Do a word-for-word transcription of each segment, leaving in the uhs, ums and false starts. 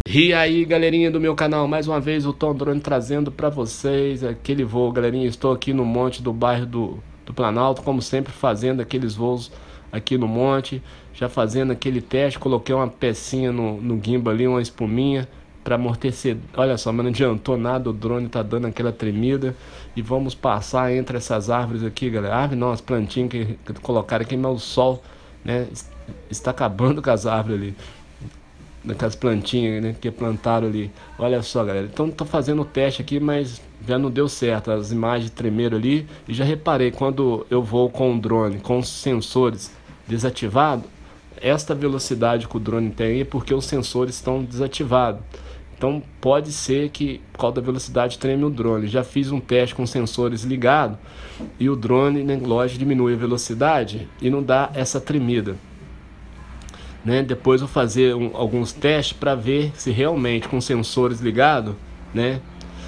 E aí, galerinha do meu canal, mais uma vez o Tom Drone trazendo para vocês aquele voo, galerinha. Estou aqui no monte do bairro do, do Planalto, como sempre, fazendo aqueles voos aqui no monte, já fazendo aquele teste. Coloquei uma pecinha no, no gimbal ali, uma espuminha para amortecer. Olha só, mas não adiantou nada, o drone tá dando aquela tremida. E vamos passar entre essas árvores aqui, galera. Árvore não, as plantinhas que, que colocaram aqui, mas o sol, né, está acabando com as árvores ali, daquelas plantinhas, né, que plantaram ali. Olha só, galera, então tô fazendo o teste aqui, mas já não deu certo, as imagens tremeram ali. E já reparei, quando eu vou com o drone com os sensores desativados, esta velocidade que o drone tem é porque os sensores estão desativados. Então pode ser que por causa da velocidade treme o drone. Já fiz um teste com sensores ligados e o drone, né, lógico, diminui a velocidade e não dá essa tremida, né? Depois vou fazer um, alguns testes para ver se realmente com sensores ligados, né,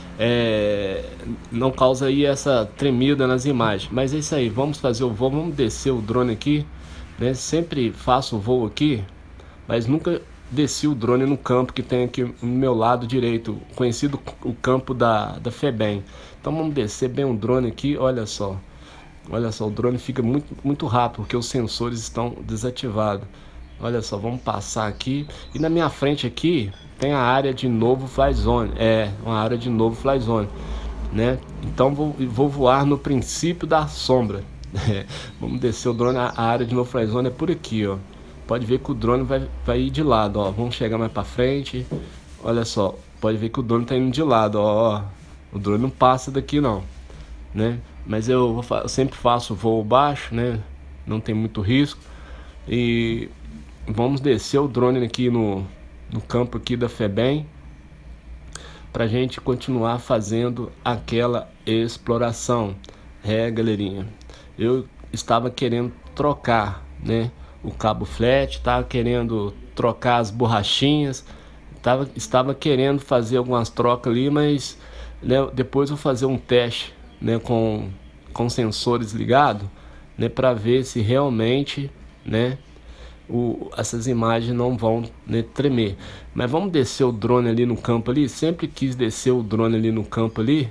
é, não causa aí essa tremida nas imagens. Mas é isso aí, vamos fazer o voo, vamos descer o drone aqui, né? Sempre faço o voo aqui, mas nunca desci o drone no campo que tem aqui no meu lado direito, conhecido o campo da, da FEBEM. Então vamos descer bem o drone aqui. Olha só, olha só, o drone fica muito, muito rápido porque os sensores estão desativados. Olha só, vamos passar aqui. E na minha frente aqui tem a área de novo fly zone. É, uma área de novo fly zone, né? Então vou, vou voar no princípio da sombra. Vamos descer o drone. A área de novo fly zone é por aqui, ó. Pode ver que o drone vai, vai ir de lado, ó. Vamos chegar mais para frente. Olha só, pode ver que o drone tá indo de lado, ó, ó. O drone não passa daqui não, né? Mas eu, vou, eu sempre faço voo baixo, né? Não tem muito risco. E vamos descer o drone aqui no, no campo aqui da FEBEM pra gente continuar fazendo aquela exploração. É, galerinha, eu estava querendo trocar, né, o cabo flat, estava querendo trocar as borrachinhas, tava, estava querendo fazer algumas trocas ali, mas, né, depois eu vou fazer um teste, né, com, com sensores ligados, né, para ver se realmente, né, O, essas imagens não vão, né, tremer. Mas vamos descer o drone ali no campo ali. Sempre quis descer o drone ali no campo ali.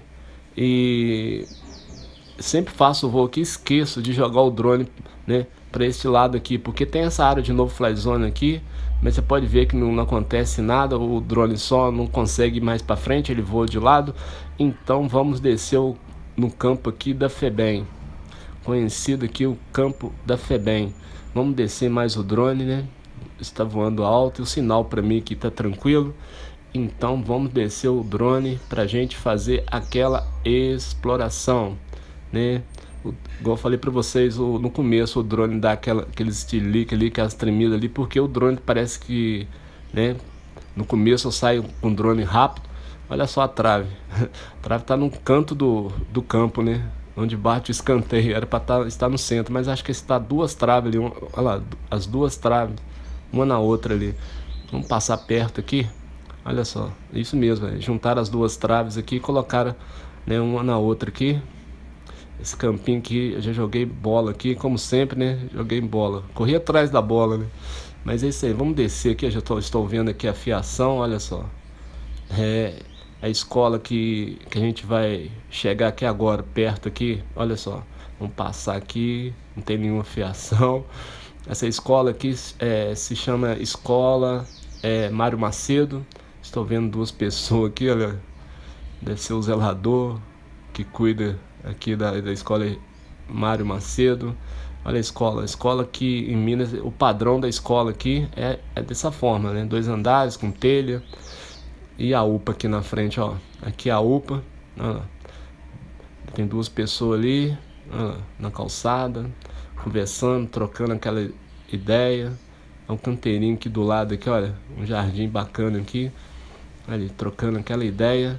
E sempre faço o voo aqui, esqueço de jogar o drone, né, para este lado aqui, porque tem essa área de novo fly zone aqui, mas você pode ver que não, não acontece nada. O drone só não consegue ir mais para frente, ele voa de lado. Então vamos descer o, no campo aqui da FEBEM, conhecido aqui o campo da FEBEM. Vamos descer mais o drone, né? Está voando alto e o sinal para mim aqui tá tranquilo. Então vamos descer o drone para a gente fazer aquela exploração, né? O, igual eu falei para vocês, o, no começo o drone dá aquela, aquele estilique ali, aquelas tremidas ali, porque o drone parece que, né? No começo eu saio com o drone rápido. Olha só a trave. A trave tá no canto do, do campo, né? Onde bate o escanteio, era para tá, estar no centro, mas acho que está duas traves ali, um, olha lá, as duas traves, uma na outra ali. Vamos passar perto aqui, olha só, isso mesmo, é, juntaram as duas traves aqui e colocaram, né, uma na outra aqui. Esse campinho aqui, eu já joguei bola aqui, como sempre, né, joguei bola, corri atrás da bola, né, mas é isso aí. Vamos descer aqui, eu já tô, estou vendo aqui a fiação, olha só, é a escola que, que a gente vai chegar aqui agora, perto aqui, olha só, vamos passar aqui, não tem nenhuma fiação. Essa escola aqui é, se chama Escola é, Mário Macedo. Estou vendo duas pessoas aqui, olha, deve ser o zelador que cuida aqui da, da escola Mário Macedo. Olha a escola, a escola aqui em Minas, o padrão da escola aqui é, é dessa forma, né, dois andares com telha. E a UPA aqui na frente, ó. Aqui a UPA. Ó. Tem duas pessoas ali, ó, na calçada, conversando, trocando aquela ideia. É um canteirinho aqui do lado aqui, olha. Um jardim bacana aqui. Ali, trocando aquela ideia,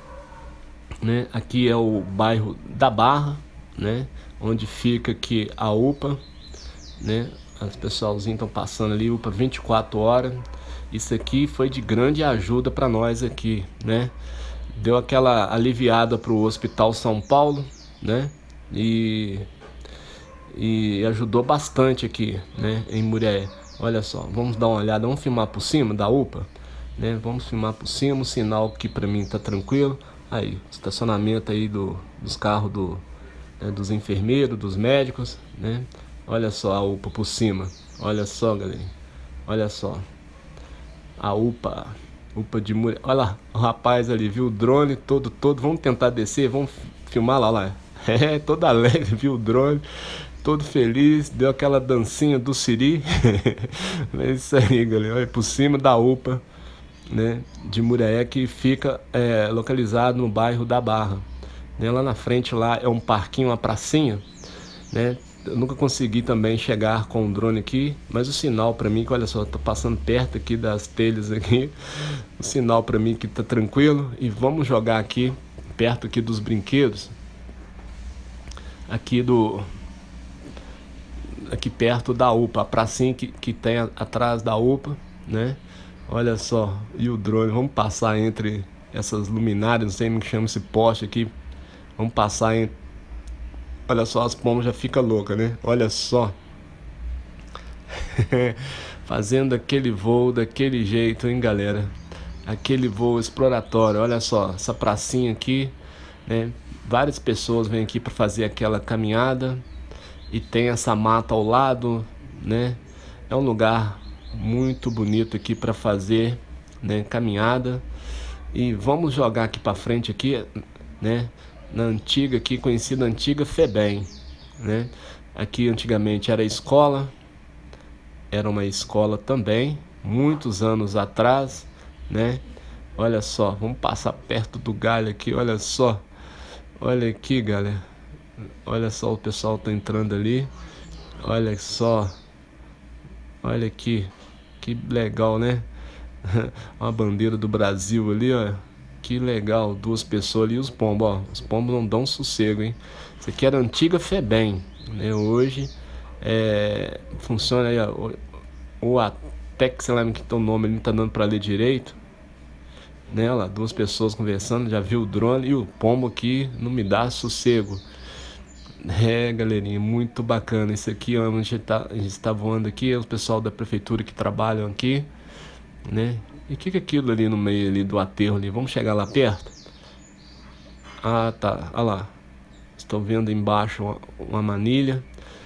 né? Aqui é o bairro da Barra, né? Onde fica aqui a UPA, né? Os pessoalzinhos estão passando ali, UPA vinte e quatro horas. Isso aqui foi de grande ajuda para nós aqui, né? Deu aquela aliviada para o Hospital São Paulo, né? E, e ajudou bastante aqui, né? Em Muriaé. Olha só, vamos dar uma olhada, vamos filmar por cima da UPA. né? Vamos filmar por cima, o sinal aqui pra mim tá tranquilo. Aí, estacionamento aí do, dos carros do, né, dos enfermeiros, dos médicos, né? Olha só a UPA por cima. Olha só, galera. Olha só. A UPA. UPA de Muriaé. Olha lá, o rapaz ali, viu? O drone todo, todo. Vamos tentar descer, vamos filmar lá, lá. É, todo alegre, viu? O drone. Todo feliz. Deu aquela dancinha do Siri. É isso aí, galera. Olha, por cima da UPA, né, de Muriaé, que fica é, localizado no bairro da Barra, né? Lá na frente lá é um parquinho, uma pracinha, né? Eu nunca consegui também chegar com o drone aqui, mas o sinal para mim, que olha só, tô passando perto aqui das telhas aqui, o sinal para mim que tá tranquilo. E vamos jogar aqui perto aqui dos brinquedos, aqui do aqui perto da UPA, a pracinha que, que tem a, atrás da UPA, né? Olha só, e o drone, vamos passar entre essas luminárias, não sei como que chama esse poste aqui. Vamos passar em... Olha só, as pombas já ficam loucas, né? Olha só. Fazendo aquele voo daquele jeito, hein, galera? Aquele voo exploratório. Olha só, essa pracinha aqui, né? Várias pessoas vêm aqui para fazer aquela caminhada. E tem essa mata ao lado, né? É um lugar muito bonito aqui para fazer, né, caminhada. E vamos jogar aqui para frente aqui, né, na antiga aqui, conhecida antiga FEBEM, né? Aqui antigamente era escola, era uma escola também, muitos anos atrás, né? Olha só, vamos passar perto do galho aqui, olha só. Olha aqui, galera. Olha só, o pessoal tá entrando ali. Olha só. Olha aqui. Que legal, né? Uma bandeira do Brasil ali, ó. Que legal. Duas pessoas ali e os pombos, ó. Os pombos não dão sossego, hein? Isso aqui era a antiga FEBEM, né? Hoje é... funciona aí, ó. O ATEC, sei lá que tem o nome, ele não tá dando pra ler direito, né? Olha lá, duas pessoas conversando. Já viu o drone e o pombo aqui não me dá sossego. É, galerinha, muito bacana. Isso aqui, ó, a gente tá, a gente tá voando aqui, é o pessoal da prefeitura que trabalham aqui, né? E o que que é aquilo ali no meio ali do aterro ali? Vamos chegar lá perto? Ah, tá, olha lá. Estou vendo embaixo uma, uma manilha.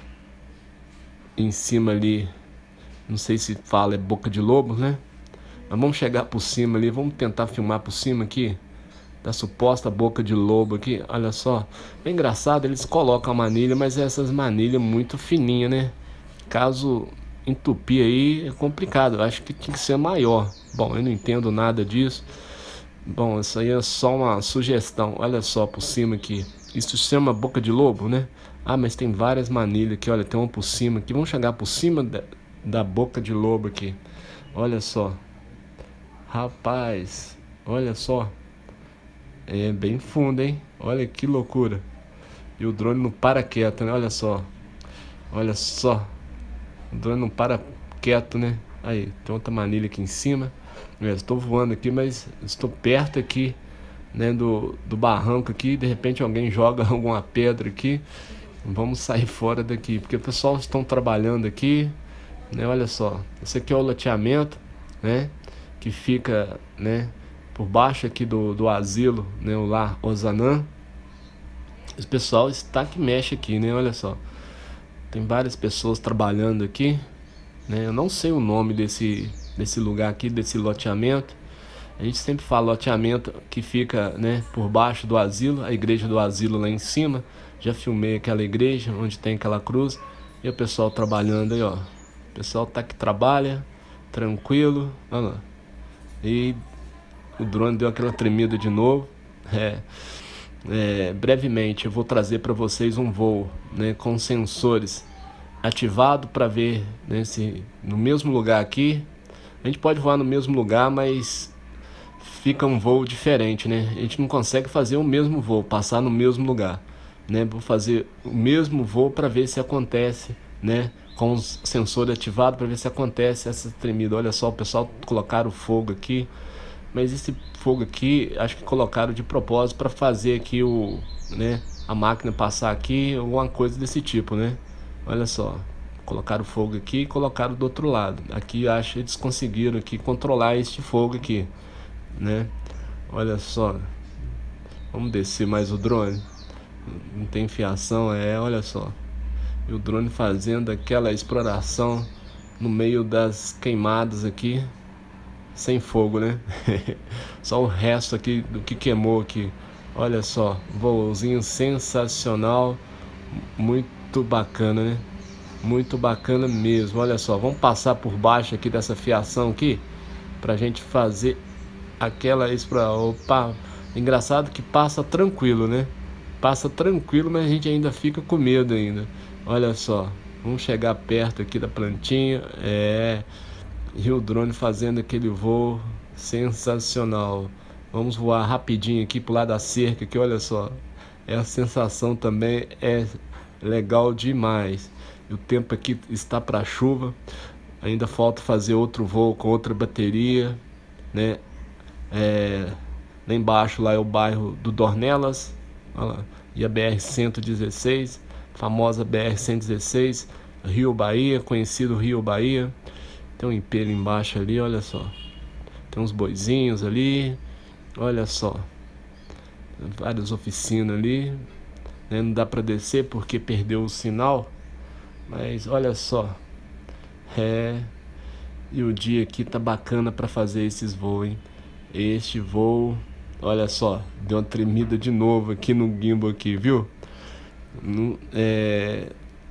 Em cima ali, não sei se fala, é boca de lobo, né? Mas vamos chegar por cima ali, vamos tentar filmar por cima aqui da suposta boca de lobo aqui. Olha só, é engraçado, eles colocam a manilha, mas essas manilhas muito fininhas, né? Caso entupir aí é complicado, eu acho que tinha que ser maior. Bom, eu não entendo nada disso. Bom, isso aí é só uma sugestão. Olha só por cima aqui, isso se chama boca de lobo, né? Ah, mas tem várias manilhas aqui, olha, tem uma por cima aqui. Vamos chegar por cima da, da boca de lobo aqui. Olha só, rapaz, olha só. É bem fundo, hein? Olha que loucura. E o drone não para quieto, né? Olha só. Olha só. O drone não para quieto, né? Aí, tem outra manilha aqui em cima. Eu estou voando aqui, mas estou perto aqui, né, do, do barranco aqui. De repente alguém joga alguma pedra aqui. Vamos sair fora daqui, porque o pessoal estão trabalhando aqui, né? Olha só. Esse aqui é o loteamento, né? Que fica, né, por baixo aqui do, do asilo, né, o Lar Ozanam. O pessoal está que mexe aqui, né? Olha só. Tem várias pessoas trabalhando aqui, né? Eu não sei o nome desse, desse lugar aqui, desse loteamento. A gente sempre fala loteamento que fica, né, por baixo do asilo, a igreja do asilo lá em cima. Já filmei aquela igreja onde tem aquela cruz. E o pessoal trabalhando aí, ó. O pessoal tá que trabalha, tranquilo. Olha lá. E o drone deu aquela tremida de novo. É, é, brevemente eu vou trazer para vocês um voo, né, com sensores ativado para ver, né, se no mesmo lugar aqui. A gente pode voar no mesmo lugar, mas fica um voo diferente, né? A gente não consegue fazer o mesmo voo, passar no mesmo lugar, né? Vou fazer o mesmo voo para ver se acontece, né, com os sensores ativados, para ver se acontece essa tremida. Olha só, o pessoal colocaram fogo aqui. Mas esse fogo aqui, acho que colocaram de propósito para fazer aqui o, né, a máquina passar aqui, alguma coisa desse tipo, né? Olha só, Colocaram o fogo aqui e colocaram do outro lado. Aqui acho que eles conseguiram aqui controlar este fogo aqui, né? Olha só. Vamos descer mais o drone. Não tem fiação, é, olha só. E o drone fazendo aquela exploração no meio das queimadas aqui, sem fogo, né? Só o resto aqui do que queimou aqui. Olha só, voozinho sensacional, muito bacana, né? Muito bacana mesmo. Olha só, vamos passar por baixo aqui dessa fiação aqui pra gente fazer aquela exploração. Opa, engraçado que passa tranquilo, né? Passa tranquilo, mas a gente ainda fica com medo ainda. Olha só, vamos chegar perto aqui da plantinha. É, e o drone fazendo aquele voo sensacional. Vamos voar rapidinho aqui pro lado da cerca, que olha só, essa sensação também é legal demais. E o tempo aqui está para chuva. Ainda falta fazer outro voo com outra bateria, né? É, lá embaixo lá é o bairro do Dornelas, olha lá, e a B R cento e dezesseis, famosa B R cento e dezesseis, Rio Bahia, conhecido Rio Bahia. Tem um império embaixo ali, olha só. Tem uns boizinhos ali, olha só. Várias oficinas ali, né? Não dá para descer porque perdeu o sinal, mas olha só. É, e o dia aqui tá bacana para fazer esses voos, hein? Este voo, olha só, deu uma tremida de novo aqui no gimbal aqui, viu? No, é,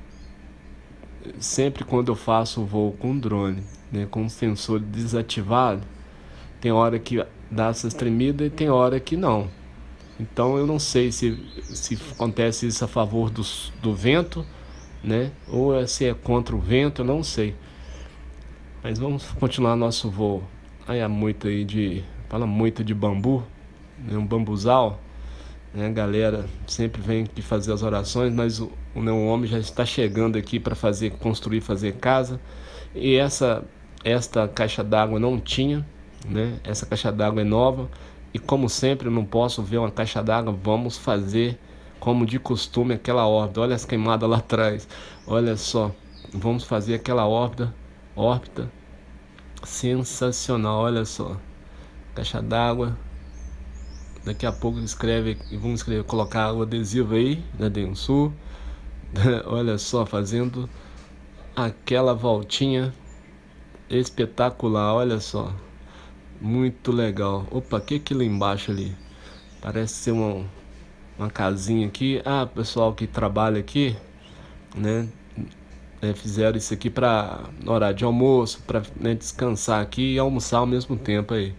sempre quando eu faço o voo com drone, né, com o sensor desativado, tem hora que dá essas tremidas e tem hora que não. Então eu não sei se, se acontece isso a favor do, do vento, né, ou se é contra o vento, eu não sei. Mas vamos continuar nosso voo. Aí a moita aí de... Fala moita de bambu, né, um bambuzal, né, a galera sempre vem aqui fazer as orações, mas o, o meu homem já está chegando aqui para fazer, construir, fazer casa. E essa, esta caixa d'água não tinha, né, essa caixa d'água é nova. E como sempre eu não posso ver uma caixa d'água, vamos fazer como de costume aquela órbita. Olha as queimadas lá atrás, olha só, vamos fazer aquela órbita, órbita sensacional, olha só. Caixa d'água. Daqui a pouco escreve, vamos escrever, colocar o adesivo aí da Densul. Olha só, fazendo aquela voltinha espetacular, olha só. Muito legal. Opa, o que é aquilo embaixo ali? Parece ser uma, uma casinha aqui. Ah, pessoal que trabalha aqui, né? É, fizeram isso aqui para horário de almoço, para, né, descansar aqui e almoçar ao mesmo tempo aí.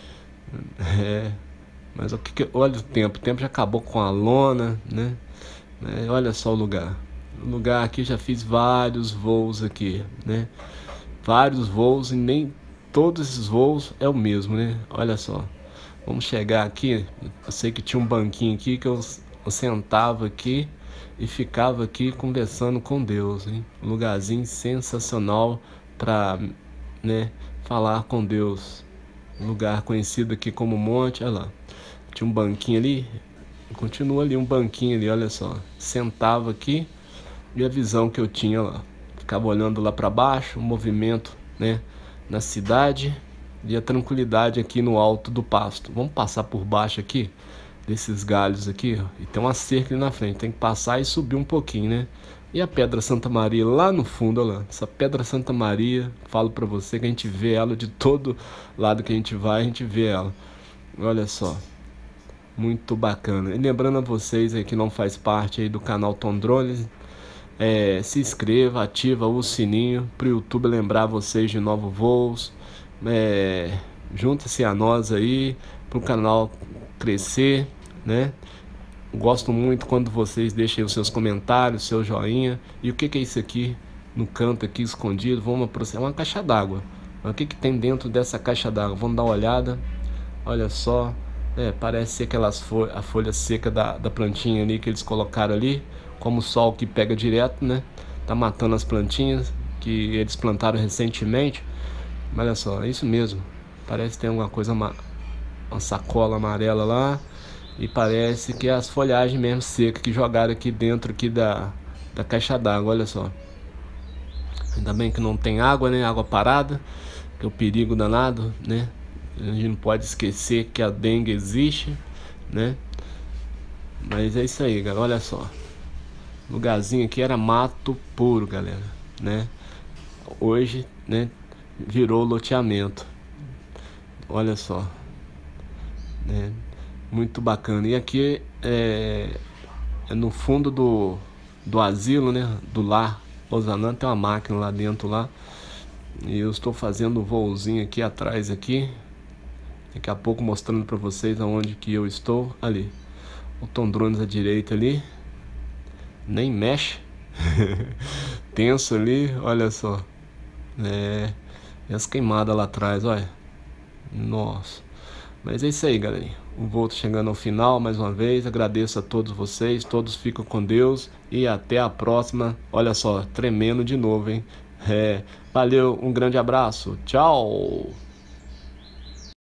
É, mas o que, que olha o tempo, o tempo já acabou com a lona, né? É, olha só o lugar. O lugar aqui já fiz vários voos aqui, né? Vários voos e nem todos esses voos é o mesmo, né? Olha só. Vamos chegar aqui. Eu sei que tinha um banquinho aqui que eu, eu sentava aqui e ficava aqui conversando com Deus, hein? Um lugarzinho sensacional para, né, falar com Deus. Um lugar conhecido aqui como Monte, olha lá. Tinha um banquinho ali, continua ali um banquinho ali, olha só. Sentava aqui e a visão que eu tinha lá. Ficava olhando lá para baixo, o movimento, né, na cidade e a tranquilidade aqui no alto do pasto. Vamos passar por baixo aqui, desses galhos aqui, ó, e tem uma cerca ali na frente. Tem que passar e subir um pouquinho, né? E a Pedra Santa Maria lá no fundo, olha lá. Essa Pedra Santa Maria, falo pra você que a gente vê ela de todo lado que a gente vai, a gente vê ela. Olha só. Muito bacana. E lembrando a vocês aí que não faz parte aí do canal Tom Drones, é, se inscreva, ativa o sininho pro YouTube lembrar vocês de novos voos. É, junte-se a nós aí pro canal crescer, né? Gosto muito quando vocês deixem os seus comentários, seu joinha. E o que, que é isso aqui no canto aqui escondido? Vamos aproximar. É uma caixa d'água. O que, que tem dentro dessa caixa d'água? Vamos dar uma olhada. Olha só. É, parece ser aquelas folhas, a folha seca da, da plantinha ali que eles colocaram ali. Como o sol que pega direto, né? Tá matando as plantinhas que eles plantaram recentemente. Mas olha só, é isso mesmo. Parece que tem alguma coisa, uma, uma sacola amarela lá. E parece que é as folhagens mesmo secas que jogaram aqui dentro aqui da, da caixa d'água, olha só. Ainda bem que não tem água, né? Água parada, que é o perigo danado, né? A gente não pode esquecer que a dengue existe, né? Mas é isso aí, galera. Olha só. O lugarzinho aqui era mato puro, galera, né? Hoje, né, virou loteamento. Olha só, né? Muito bacana. E aqui é, é no fundo do, do asilo, né? Do lar Osanã, tem uma máquina lá dentro lá. E eu estou fazendo um voozinho aqui atrás aqui. Daqui a pouco mostrando para vocês aonde que eu estou. Ali, o Tom Drones à direita ali. Nem mexe. Tenso ali, olha só. É, e as queimadas lá atrás, olha. Nossa. Mas é isso aí, galerinha. O voo tá chegando ao final mais uma vez. Agradeço a todos vocês. Todos ficam com Deus. E até a próxima. Olha só, tremendo de novo, hein? É, valeu, um grande abraço. Tchau.